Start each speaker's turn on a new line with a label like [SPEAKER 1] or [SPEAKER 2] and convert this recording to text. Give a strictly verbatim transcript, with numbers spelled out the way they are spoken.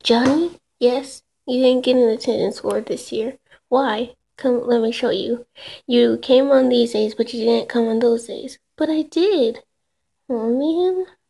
[SPEAKER 1] Johnny? Yes? You didn't get an attendance score this year. Why? Come, let me show you. You came on these days, but you didn't come on those days. But I did. Oh, man.